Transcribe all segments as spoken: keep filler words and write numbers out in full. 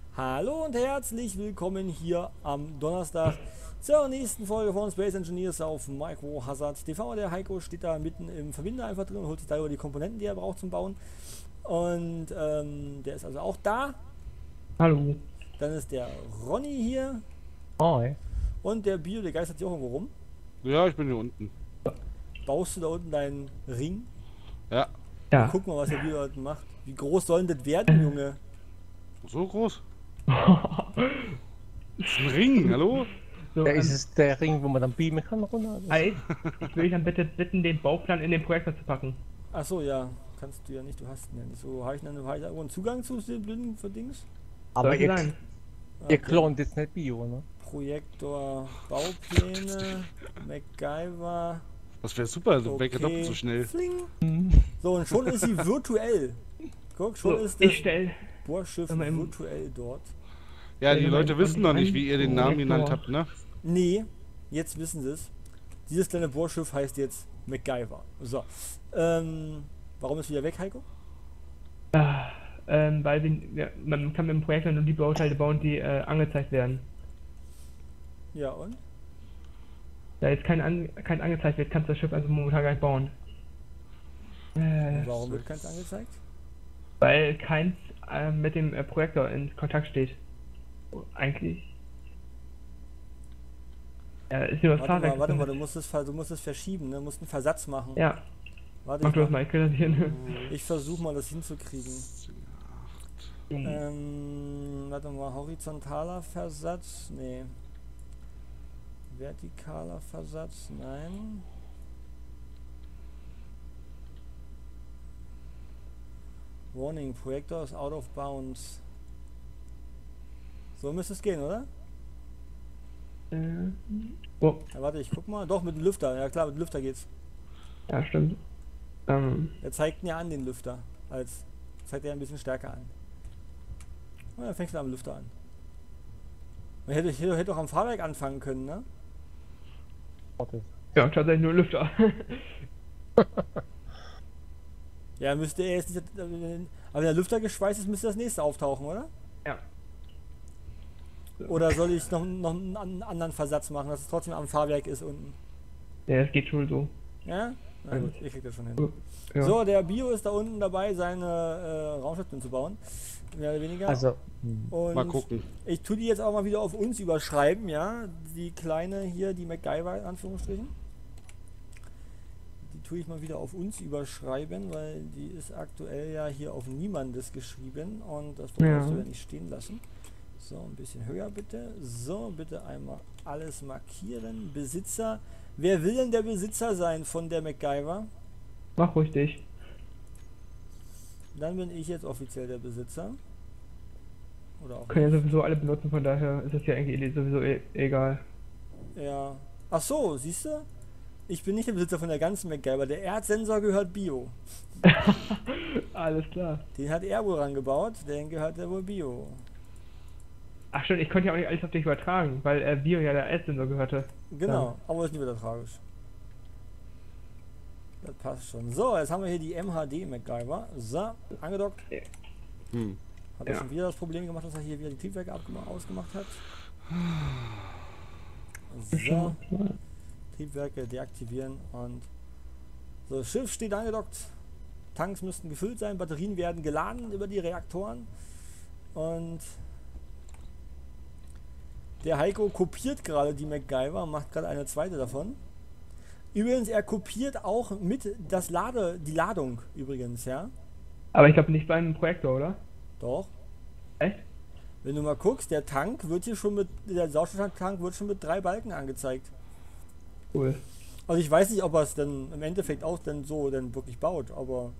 Hallo und herzlich willkommen hier am Donnerstag zur nächsten Folge von Space Engineers auf Micro Hazard T V. Der Heiko steht da mitten im Verbinder einfach drin und holt sich darüber die Komponenten, die er braucht zum Bauen. Und ähm, der ist also auch da. Hallo. Dann ist der Ronny hier. Hi. Und der Bio, der geistert hier auch irgendwo rum. Ja, ich bin hier unten. Baust du da unten deinen Ring? Ja. Ja. Guck mal, was der Bio da unten macht. Wie groß soll denn das werden, Junge? So groß? Das ist ein Ring, hallo? So, Ja, ähm, ist es der Ring, wo man dann beamen kann runter? Eis, ich will dich dann bitte bitten, den Bauplan in den Projektor zu packen. Achso, ja. Kannst du ja nicht, du hast ihn ja nicht. So, habe ich dann hab ich da irgendwo einen Zugang zu den blinden für Dings? Aber Sollte ihr, sein. ihr klont jetzt nicht Bio, ne? Projektor, Baupläne, MacGyver. Das wäre super, also Okay. weg doppelt so schnell. Fling. So, und schon ist sie virtuell. Guck, schon So, ist das ich stell. Bohrschiff Sag mal, im- virtuell dort. Ja, die Ja, Leute und wissen die noch nicht, wie ihr den Namen Projektor. genannt habt, ne? Nee, jetzt wissen sie es. Dieses kleine Bohrschiff heißt jetzt MacGyver. So. Ähm, warum ist wieder weg, Heiko? Ah, ähm, weil wir, ja, man kann mit dem Projektor nur die Bauteile bauen, die äh, angezeigt werden. Ja, und? Da jetzt kein, an, kein angezeigt wird, kannst du das Schiff also momentan gar nicht bauen. Äh, Warum wird keins angezeigt? weil keins äh, mit dem äh, Projektor in Kontakt steht. Eigentlich. Ja, ist nur das Warte mal, Fahrwerk. warte mal, du musst es, ver- du musst es verschieben, ne? Du musst einen Versatz machen. Ja, Warte, mach ich, du das mach, mal, ich krieg das hin. ich versuche mal das hinzukriegen. Ähm, warte mal, horizontaler Versatz? Nee. Vertikaler Versatz? Nein. Warning, Projektor ist out of bounds. So müsste es gehen, oder? Äh, oh, Ja, warte, ich guck mal. Doch, mit dem Lüfter. Ja klar, mit dem Lüfter geht's. ja, stimmt. Ähm, Er zeigt ihn ja an, den Lüfter. Als zeigt er ein bisschen stärker an. Und dann fängst du am Lüfter an. Man hätte, hätte, hätte auch am Fahrwerk anfangen können, ne? Warte. ja, tatsächlich nur Lüfter. Ja, müsste er jetzt nicht. Aber wenn der Lüfter geschweißt ist, müsste das nächste auftauchen, oder? Ja. Oder soll ich noch, noch einen an- anderen Versatz machen, dass es trotzdem am Fahrwerk ist unten? Ja, das geht schon so. Ja? Na gut, ich krieg das schon hin. Ja. So, der Bio ist da unten dabei, seine äh, Raumstation zu bauen. Mehr oder weniger. Also, hm. Und Mal gucken. ich tue die jetzt auch mal wieder auf uns überschreiben, ja. Die kleine hier, die MacGyver in Anführungsstrichen. Die tue ich mal wieder auf uns überschreiben, weil die ist aktuell ja hier auf Niemandes geschrieben und das wollen Ja. wir ja nicht stehen lassen. So, ein bisschen höher bitte. So, bitte einmal alles markieren. Besitzer. Wer will denn der Besitzer sein von der MacGyver? Mach ruhig dich. Dann bin ich jetzt offiziell der Besitzer. Oder auch Können ja sowieso alle benutzen, von daher ist es ja eigentlich sowieso e egal. ja. Ach so, siehst du? Ich bin nicht der Besitzer von der ganzen MacGyver. Der Erdsensor gehört Bio. Alles klar. Den hat er wohl rangebaut. Den gehört der wohl Bio. Ach stimmt, ich konnte ja auch nicht alles auf dich übertragen, weil äh, Bio ja der Erstsensor gehörte. Genau, aber ist nicht wieder tragisch. Das passt schon. So, jetzt haben wir hier die M H D MacGyver. So, angedockt. Hm. Hat er Ja. schon wieder das Problem gemacht, dass er hier wieder die Triebwerke abgema- ausgemacht hat. So, Triebwerke deaktivieren und so, das Schiff steht angedockt. Tanks müssten gefüllt sein, Batterien werden geladen über die Reaktoren und der Heiko kopiert gerade die MacGyver und macht gerade eine zweite davon. Übrigens, er kopiert auch mit das Lade, die Ladung übrigens, ja? Aber ich glaube nicht beim Projektor, oder? Doch. Echt? Wenn du mal guckst, der Tank wird hier schon mit, der Sauerstofftank wird schon mit drei Balken angezeigt. Cool. Also ich weiß nicht, ob er es dann im Endeffekt auch dann so dann wirklich baut, aber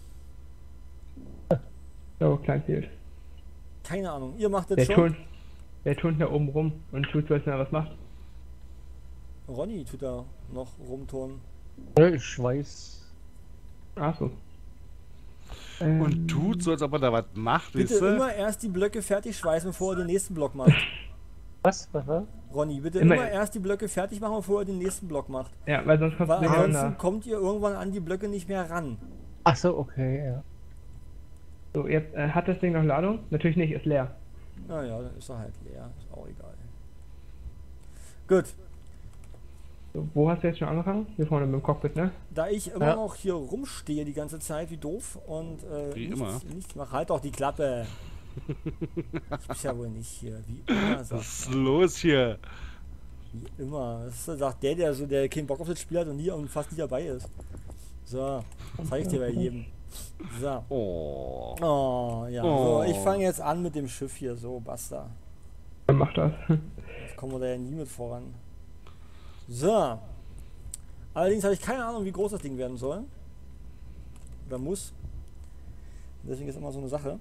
So, klein fehlt. keine Ahnung. Ihr macht das Der schon. turnt, der turnt da oben rum und tut so, als wenn er was macht. Ronny tut da noch rumturnen. Ja, ich weiß. Ach so. Und tut so, als ob er da was macht, Bitte wisst ihr? immer erst die Blöcke fertig schweißen, bevor er den nächsten Block macht. Was? Was war? Ronny, bitte Immer- immer, erst die Blöcke fertig machen, bevor er den nächsten Block macht. Ja, weil sonst kommst du Weil nicht ansonsten ran. kommt ihr irgendwann an die Blöcke nicht mehr ran. Ach so, okay, ja. So, jetzt äh, hat das Ding noch Ladung? Natürlich nicht, ist leer. Naja, dann ist er halt leer. Ist auch egal. Gut. So, wo hast du jetzt schon angefangen? Hier vorne mit dem Cockpit, ne? Da ich immer Ja. noch hier rumstehe die ganze Zeit, wie doof, und äh, Wie nichts, immer. nichts mache, halt doch die Klappe. Ich bin ja wohl nicht hier. Wie immer, Was sagt ist los hier? Wie immer. Das ist, sagt der, der so, der keinen Bock auf das Spiel hat und nie und fast nie dabei ist. So, zeig ich dir bei jedem. So. Oh. Oh, ja. Oh. So, ich fange jetzt an mit dem Schiff hier. So, basta. Dann mach das. Jetzt kommen wir da ja nie mit voran. So. Allerdings habe ich keine Ahnung, wie groß das Ding werden soll. Oder muss. Deswegen ist immer so eine Sache.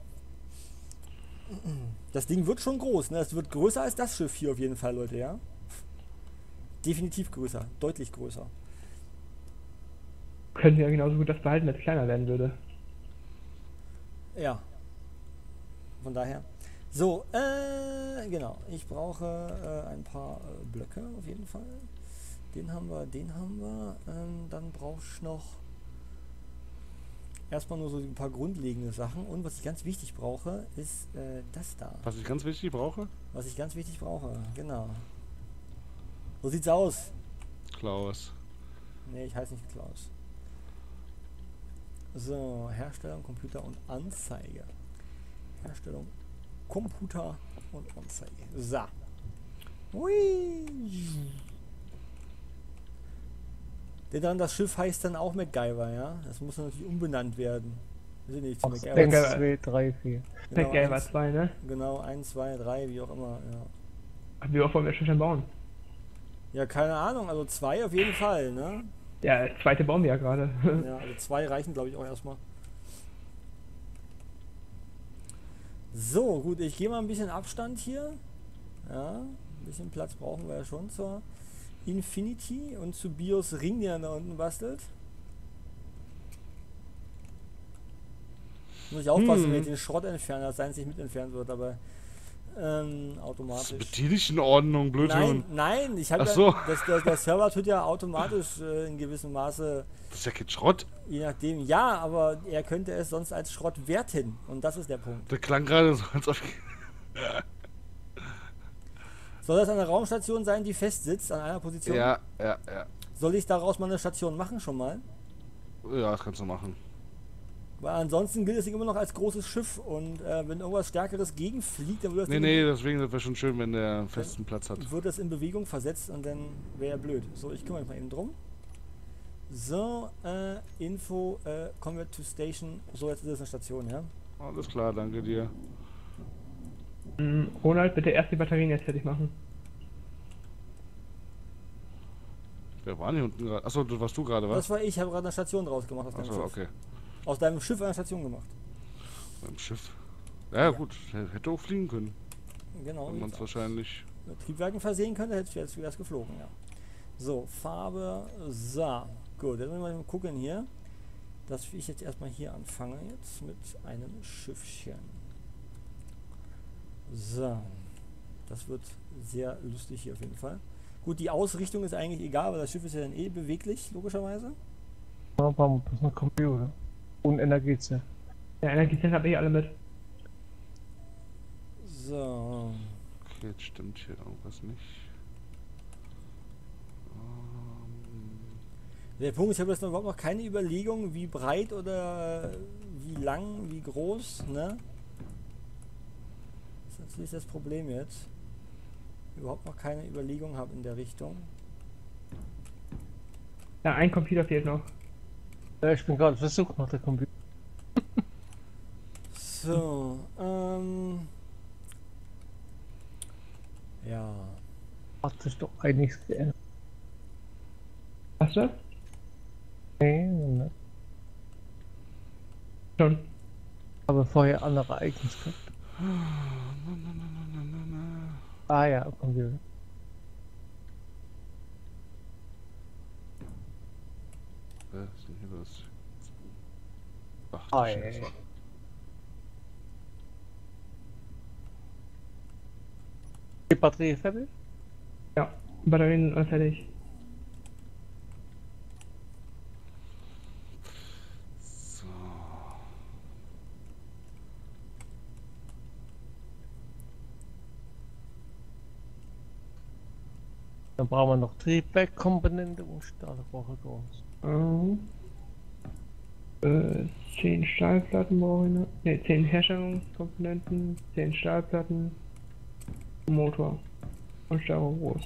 Das Ding wird schon groß, ne? Es wird größer als das Schiff hier auf jeden Fall, Leute, ja? Definitiv größer. Deutlich größer. Könnten ja genauso gut das behalten, wenn es kleiner werden würde. Ja. Von daher. So, äh, genau. Ich brauche äh, ein paar äh, Blöcke auf jeden Fall. Den haben wir, den haben wir. Ähm, dann brauche ich noch erstmal nur so ein paar grundlegende Sachen. Und was ich ganz wichtig brauche, ist äh, das da. Was ich ganz wichtig brauche? Was ich ganz wichtig brauche, genau. So sieht's aus. Klaus. Ne, ich heiße nicht Klaus. So, Herstellung, Computer und Anzeige. Herstellung, Computer und Anzeige. So. Hui. Denn dann das Schiff heißt dann auch MacGyver, ja? Das muss natürlich umbenannt werden. Weiß ich nicht, zu eins, MacGyver. zwei, drei, vier. Genau, MacGyver eins, zwei, ne? genau, eins, zwei, drei, wie auch immer, ja. Ach, wie oft wollen wir das Schiff dann bauen? Ja, keine Ahnung, also zwei auf jeden Fall, ne? Ja, das zweite bauen wir ja gerade. Ja, also zwei reichen, glaube ich, auch erstmal. So, gut, ich gehe mal ein bisschen Abstand hier. Ja, ein bisschen Platz brauchen wir ja schon zur Infinity und zu Bios Ring, der da unten bastelt. Muss ich aufpassen, Hm. wenn ich den Schrott entferne, dass seins nicht mit entfernt wird, aber ähm, Das automatisch. ist die nicht in Ordnung, blöd. Nein, nein, ich habe Ach ja, so. das, der, der Server tut ja automatisch äh, in gewissem Maße, Das ist ja kein Schrott. je nachdem, ja, aber er könnte es sonst als Schrott werten und das ist der Punkt. Der klang gerade so, als ob ich... Soll das eine Raumstation sein, die fest sitzt an einer Position? Ja, ja, ja. Soll ich daraus mal eine Station machen schon mal? Ja, das kannst du machen. Weil ansonsten gilt es immer noch als großes Schiff und äh, wenn irgendwas Stärkeres gegenfliegt, dann wird das, Nee, Ding, nee, deswegen wäre schon schön, wenn der einen festen Platz hat. wird das in Bewegung versetzt und dann wäre ja blöd. So, ich kümmere mich mal eben drum. So, äh, Info, äh, Convert to Station. So, jetzt ist es eine Station, ja? Alles klar, danke dir. Mm, Ronald, bitte erst die Batterien jetzt fertig machen. Wer war denn hier unten gerade? Achso, das warst du gerade, Das was? war ich, habe gerade eine Station draus gemacht aus deinem Achso, Schiff. okay. Aus deinem Schiff eine Station gemacht. Beim Schiff. Ja, gut, hätte auch fliegen können. Genau. Wenn man sieht's es aus. wahrscheinlich. Mit Triebwerken versehen könnte, hätte es jetzt geflogen, ja. So, Farbe, so. Gut, jetzt müssen wir mal gucken hier, dass ich jetzt erstmal hier anfange jetzt mit einem Schiffchen. So. Das wird sehr lustig hier auf jeden Fall. Gut, die Ausrichtung ist eigentlich egal, weil das Schiff ist ja dann eh beweglich, logischerweise. Ja, brauchen wir bloß noch Computer. Und Energiezelle. Ja, Energiezellen habe ich alle mit. So. Okay, jetzt stimmt hier irgendwas nicht. Ähm, Der Punkt ist, ich habe jetzt noch überhaupt noch keine Überlegung, wie breit oder wie lang, wie groß, ne? Das ist natürlich das Problem jetzt. Überhaupt noch keine Überlegung habe in der Richtung. Ja, ein Computer fehlt noch. Ja, ich bin gerade versucht nach der Computer. So, ähm. Ja. Hat sich doch einiges geändert. Hast du das? Nee, ne. Schon. Aber vorher andere Eigenschaften. Ah ja, Computer. Was ist denn hier los? Ach, Ah, du ja, Scheiße. ja. Die Batterie fertig? Ja, Batterien sind alle fertig. So. Dann brauchen wir noch Triebwerkkomponente und Stahlrohre groß. Ähm, äh, zehn Stahlplatten brauche ich noch. Ne, zehn Herstellungskomponenten, zehn Stahlplatten, Motor und Stahlrohr groß.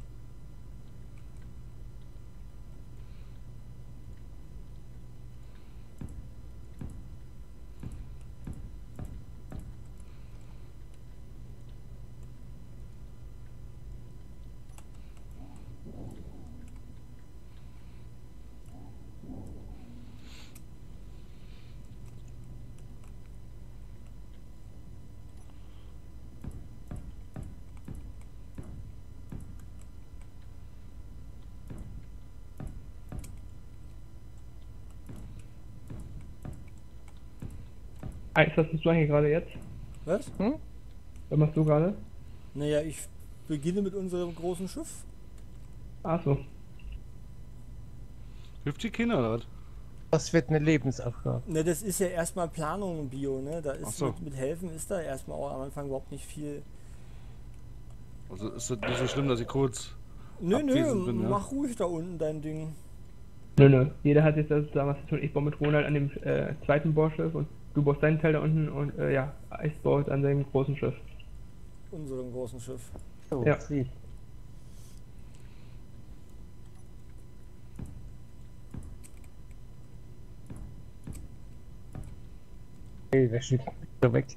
Eins, was machst du eigentlich gerade jetzt? Was? Hm? Was machst du gerade? Naja, ich beginne mit unserem großen Schiff. Achso. Hilft die Kinder oder was? Das wird eine Lebensaufgabe. Ne, das ist ja erstmal Planung im Bio, ne? Da Ach ist so. mit, mit helfen ist da erstmal auch am Anfang überhaupt nicht viel. Also ist das nicht so schlimm, dass ich kurz Nö, nö, abwesend bin, ja? mach ruhig da unten dein Ding. Nö, nö. Jeder hat jetzt das da was zu tun. Ich baue mit Ronald an dem äh, zweiten Bohrschiff und du baust deinen Teil da unten und äh, ja, ich baue an seinem großen Schiff. Unserem großen Schiff. So, Ja. Trieb. Okay, der schiebt wieder weg.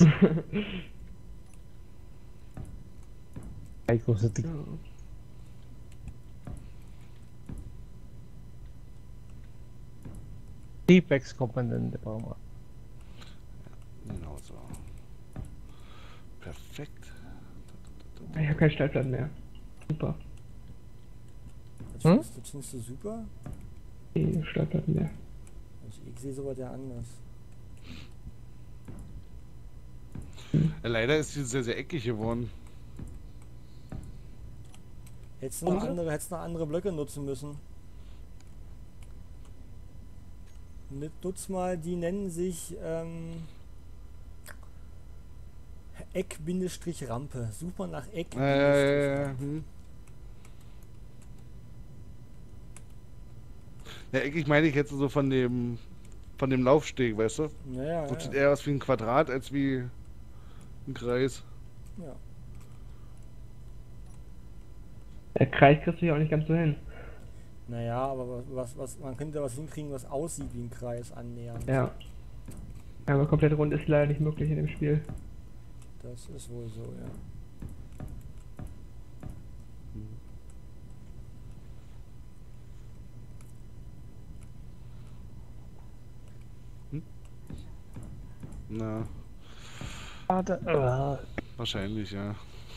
Ich wusste die. Ja. Triebwerkskomponente brauchen wir. Genau so. Perfekt. Ich habe keine Stahlplatten mehr. Super. Das Hm? findest, das findest du super? Die Stahlplatten mehr. Ich, ich sehe sowas ja anders. Ja, leider ist sie sehr, sehr eckig geworden. Hättest du noch andere, hättest noch andere Blöcke nutzen müssen. Nut- Nutz mal, die nennen sich ähm, Eck-Rampe. Such mal nach Eck. Äh, hm. Ja, eckig meine ich jetzt so von dem von dem Laufsteg, weißt du? Naja, Das sieht ja, eher aus wie ein Quadrat als wie ein Kreis. ja. Der Kreis kriegst du ja auch nicht ganz so hin. Naja, aber was, was, man könnte was hinkriegen, was aussieht wie ein Kreis annähernd. Ja. Aber komplett rund ist leider nicht möglich in dem Spiel. Das ist wohl so, ja. Na, Warte, äh, wahrscheinlich, ja.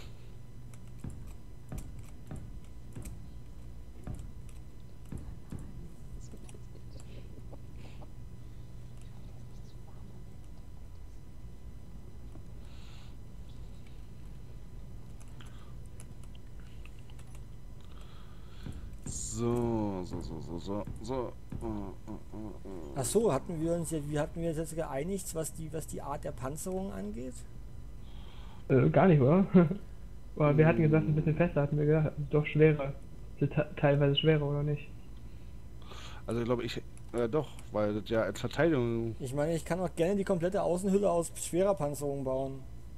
So, so, so, so, so, so. Uh, uh, uh, uh. Ach so, hatten wir uns ja, wie hatten wir uns jetzt geeinigt, was die, was die Art der Panzerung angeht? Äh, gar nicht, oder? Aber wir hatten gesagt, ein bisschen fester hatten wir gedacht. Doch schwerer. Sind te- teilweise schwerer, oder nicht? Also ich glaube ich, äh, doch, weil das ja als Verteidigung. Ich meine, ich kann auch gerne die komplette Außenhülle aus schwerer Panzerung bauen.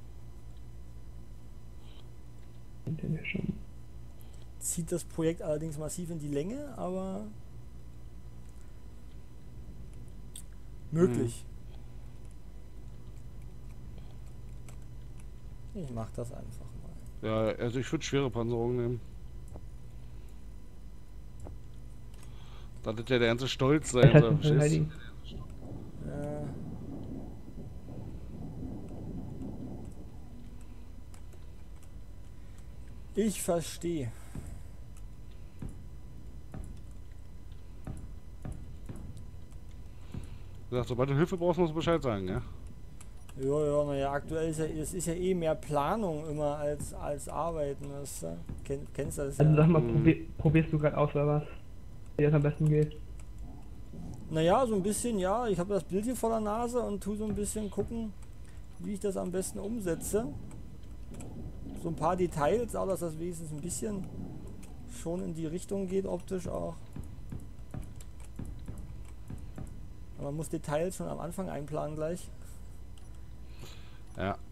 Sind denn ja schon. Zieht das Projekt allerdings massiv in die Länge, aber möglich. Ich mach das einfach mal. Ja, also ich würde schwere Panzerung nehmen. Da wird ja der ganze Stolz sein. Das heißt, So, wir verstehst? verteidigen. Ja. Ich verstehe. Wie gesagt, sobald du Hilfe brauchst, musst du Bescheid sagen, ja? Ja, ja, naja, aktuell ist ja, es ist ja eh mehr Planung immer als, als Arbeiten. Das, äh, kenn, kennst du das Also ja? sag mal, Mhm. probier, probierst du gerade aus, oder was? Wie das am besten geht? Naja, so ein bisschen, ja. Ich habe das Bild hier vor der Nase und tu so ein bisschen gucken, wie ich das am besten umsetze. So ein paar Details, auch dass das wenigstens ein bisschen schon in die Richtung geht, optisch auch. Aber man muss Details schon am Anfang einplanen gleich. Ja.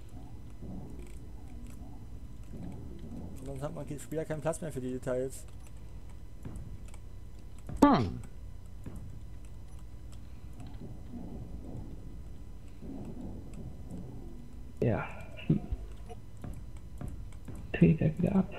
Sonst hat man später keinen Platz mehr für die Details. Hm. Ja. Dreht er wieder ab.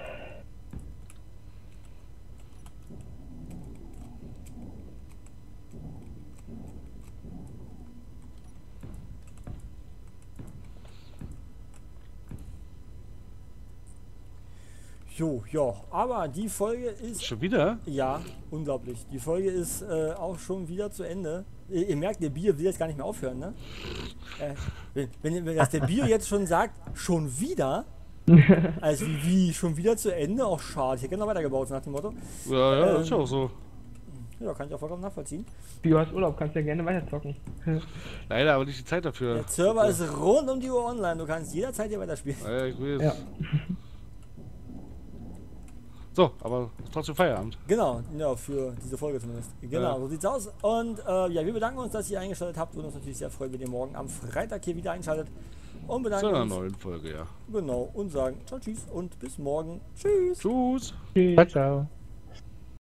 Jo, ja, aber die Folge ist... Schon wieder? Ja, unglaublich. Die Folge ist äh, auch schon wieder zu Ende. Ihr, ihr merkt, der Bio will jetzt gar nicht mehr aufhören, ne? Äh, wenn, wenn, wenn das der Bio jetzt schon sagt, schon wieder, also wie, wie, schon wieder zu Ende, auch schade. Ich hätte gerne noch weitergebaut, nach dem Motto. Ja, ja, Ähm, ist ja auch so. Ja, kann ich auch vollkommen nachvollziehen. Du hast Urlaub, kannst ja gerne weiter zocken. Leider aber nicht die Zeit dafür. Der Server ist rund um die Uhr online, du kannst jederzeit hier weiterspielen. Ja, ich will Ja. So, aber trotzdem Feierabend. Genau, ja, für diese Folge zumindest. Genau, Ja. so sieht's aus. Und äh, ja, wir bedanken uns, dass ihr eingeschaltet habt. Würden uns natürlich sehr freuen, wenn ihr morgen am Freitag hier wieder einschaltet. Und Zu bedanken einer uns. neuen Folge, ja. Genau, und sagen ciao, tschüss und bis morgen. Tschüss. Tschüss. Tschüss. Ciao, ciao.